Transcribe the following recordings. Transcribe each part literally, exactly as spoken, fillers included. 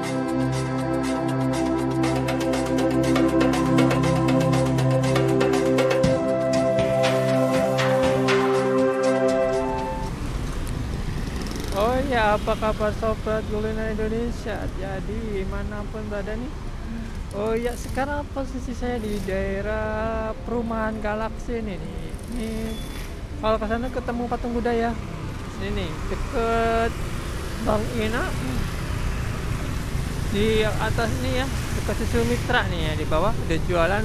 Oh ya, apa kabar sobat kuliner Indonesia? Jadi manapun berada nih. Oh ya, sekarang posisi saya di daerah perumahan Galaksi ini nih. Ini kalau ke sana ketemu patung Buddha ya. Sini nih, deket Bang Ina. Di atas ini ya, dekat Susu Mitra nih ya, di bawah udah jualan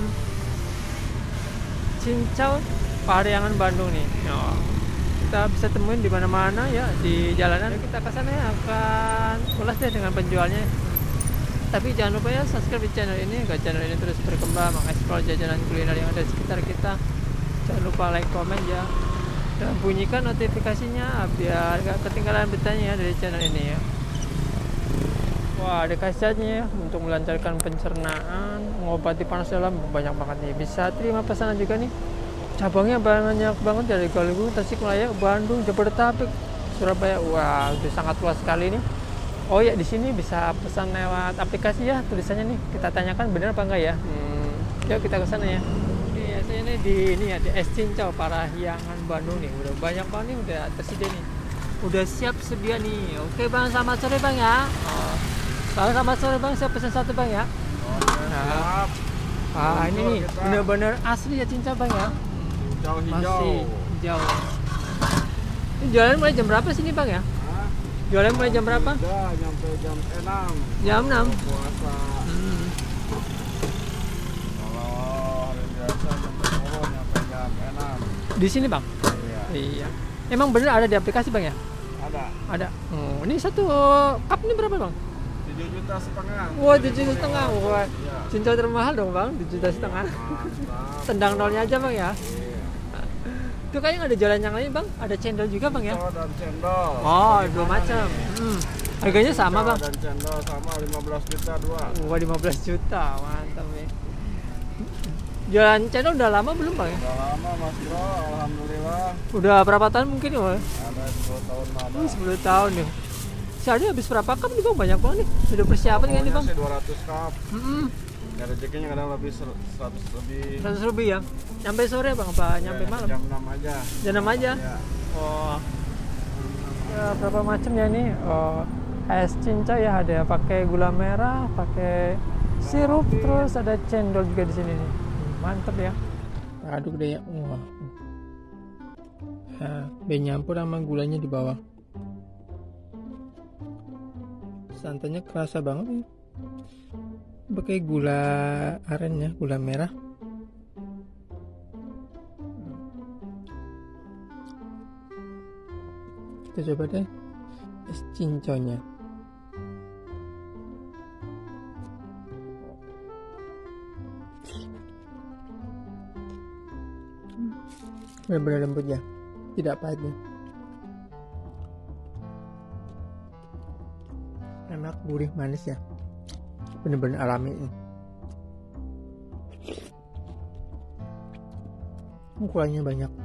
cincau Pariangan Bandung nih. Oh, kita bisa temuin di mana-mana ya, di jalanan. Kita ke sana ya, akan ulas deh dengan penjualnya. Tapi jangan lupa ya subscribe di channel ini agar channel ini terus berkembang, mengeksplor jajanan kuliner yang ada di sekitar kita. Jangan lupa like, komen ya, dan bunyikan notifikasinya biar gak ketinggalan beritanya ya dari channel ini ya. Wah, ada khasiatnya ya untuk melancarkan pencernaan, mengobati panas dalam, banyak banget nih. Bisa terima pesanan juga nih. Cabangnya banyak banget dari Galugu, Tasikmalaya, Bandung, Jabodetabek, Surabaya. Wah, itu sangat luas sekali nih. Oh ya, di sini bisa pesan lewat aplikasi ya, tulisannya nih. Kita tanyakan benar apa enggak ya. Hmm, yuk kita ke sana ya. Oke, ya saya ini di ini ya, di es cincau Parahyangan Bandung nih. Udah banyak banget nih, udah tersedia nih. Udah siap sedia nih. Oke Bang, selamat sore Bang ya. Oh, selamat sore Bang, saya pesan satu Bang ya. Oke, siap. Ah, ini nih bener-bener asli ya cincau Bang ya. Hijau hijau. Masih hijau. Ini jualan mulai jam berapa sini Bang ya? Hah? Jualan mulai jam berapa? Udah nyampe jam enam. Jam enam. Puasa. Hmm. Kalau hari biasa nyampe turun nyampe jam enam. Di sini Bang? Iya. Iya. Emang bener ada di aplikasi Bang ya? Ada. Ada. Oh, ini satu cup ini berapa Bang? tujuh juta setengah. Wah, tujuh juta setengah. Wah, Iya. cincau termahal dong Bang, tujuh juta setengah. Mantap. Tendang nolnya aja Bang ya. Iya. Itu kayaknya ada jalan yang lain Bang, ada cendol juga Bang ya? Cincau dan cendol. Oh, Gimana dua macam. nih? Hmm. Harganya sama Cincau Bang? dan cendol sama lima belas juta dua. Wah, lima belas juta, mantap ya. Jualan cendol udah lama belum Bang ya? Udah lama Mas Bro, alhamdulillah. Udah berapa tahun mungkin ya? Bang? Ada sepuluh tahun ada. Oh, sepuluh tahun nih. Sehari habis berapa cup nih Bang? Banyak banget nih. Sudah persiapan kan nih Bang? Pokoknya sih dua ratus cup. Mm-mm. Ya rezekinya kadang lebih ser- seratus lebih. seratus lebih ya? Nyampe sore Bang? Apa nyampe Ya, malam? Jam enam aja. Jam enam aja? Ya. Oh. Ya, berapa macam ya nih? Oh, es cincau ya, ada pakai gula merah, pakai sirup, terus ada cendol juga di sini nih. Mantep ya. Aduk deh ya. Wah. Nah, be nyampur sama gulanya di bawah. Santannya kerasa banget nih. Pakai gula aren ya, gula merah. Kita coba deh es cincaunya. Benar-benar lembut ya, tidak pahitnya. Enak, gurih, manis ya, benar-benar alami ini. Ukurannya banyak.